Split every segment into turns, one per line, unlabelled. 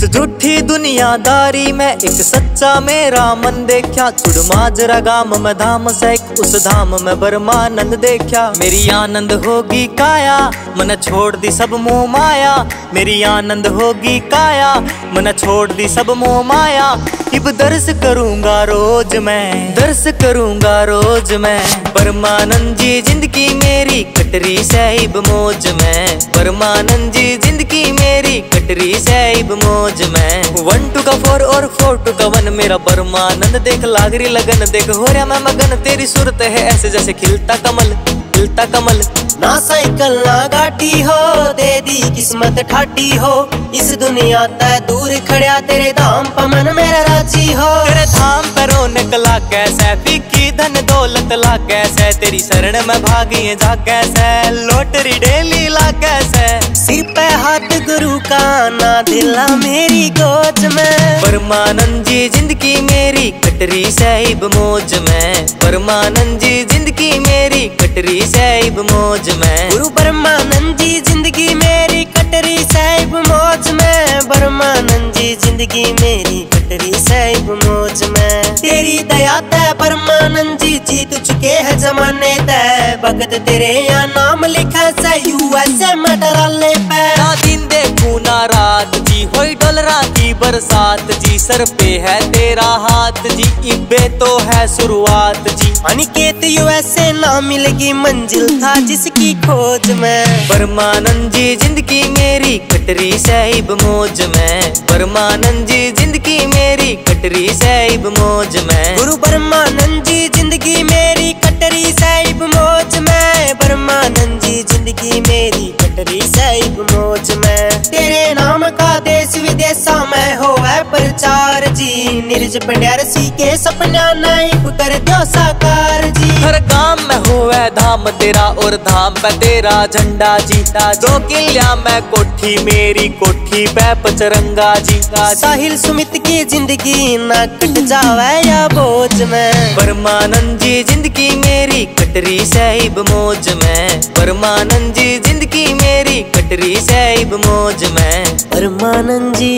इस झूठी दुनियादारी में एक सच्चा मेरा मन देखा। छुड़ माजरा गाम में धाम से उस धाम में परमानंद देखा। मेरी आनंद होगी काया मन छोड़ दी सब मोह माया। मेरी आनंद होगी काया मन छोड़ दी सब मोह माया। इब दर्श करूंगा रोज मैं, दर्श करूंगा रोज मैं। परमानंद जी जिंदगी मेरी कटरी साहिब मौज में। परमानंद जी जिंदगी मेरी कटरी साहिब मौज में। 1 2 का 4 और 4 2 का 1 मेरा परमानंद देख लागरी लगन देख हो रहा मैं मगन। तेरी सूरत है ऐसे जैसे खिलता कमल, खिलता कमल।
ना साइकिल ना गाड़ी हो दे दी किस्मत ठाटी हो। इस दुनिया तै दूर खड़िया तेरे धाम पर मन मेरा राजी हो।
तेरे धाम पर रौनक ला कैसे फीकी धन दौलत ला कैसे। तेरी शरण में भागी जा कैसे लॉटरी डेली ला कैसे।
सिर पे हाथ गुरु का ना दिला मेरी गोद में।
परमानंद जी जिंदगी मेरी कटरी साहिब मौज में। परमानंद जी जिंदगी मेरी कटरी साहिब मौज में।
गुरु परमानंद जी जिंदगी मेरी कटरी साहिब मौज में। परमानंद जी जिंदगी मेरी कटरी साहिब मौज में। तेरी दया तै परमानंद जी जीत चुके हैं जमाने तै। भगत तेरे यहाँ नाम लिखा से USA मटराले पे।
ना दिन देखूं ना रात जी होई डॉलरा की बरसात जी। सर पे है तेरा हाथ जी इब्बे तो है शुरुआत जी।
अनिकेत USA ना मिलेगी मंजिल था जिसकी खोज में।
परमानंद जी जिंदगी मेरी कटरी साहिब मौज में। परमानंद जी जिंदगी मेरी कटरी साहिब मौज में।
गुरु परमानंद जी जिंदगी मेरी कटरी साहिब मौज में। परमानंद जी जिंदगी मेरी कटरी साहिब मौज में। तेरे नाम का देश विदेशा में हो है प्रचार जी। निर्ज पंड्यारसी के सपना नाइब कर दो साकार जी।
हर गांव में हुआ धाम तेरा और धाम पे तेरा झंडा जी। 2 किलिया में कोठी मेरी कोठी पे पचरंगा जी।
साहिल सुमित की जिंदगी ना कट जावे या बोझ में।
परमानंद जी जिंदगी मेरी कटरी साहिब मौज में। परमानंद जी जिंदगी मेरी कटरी साहिब मौज में।
परमानंद जी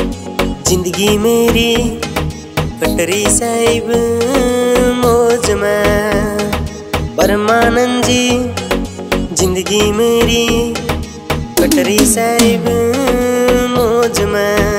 जिंदगी मेरी कटरी साहिब मौज में। परमानंद जी जिंदगी मेरी कटरी साहिब मौज में।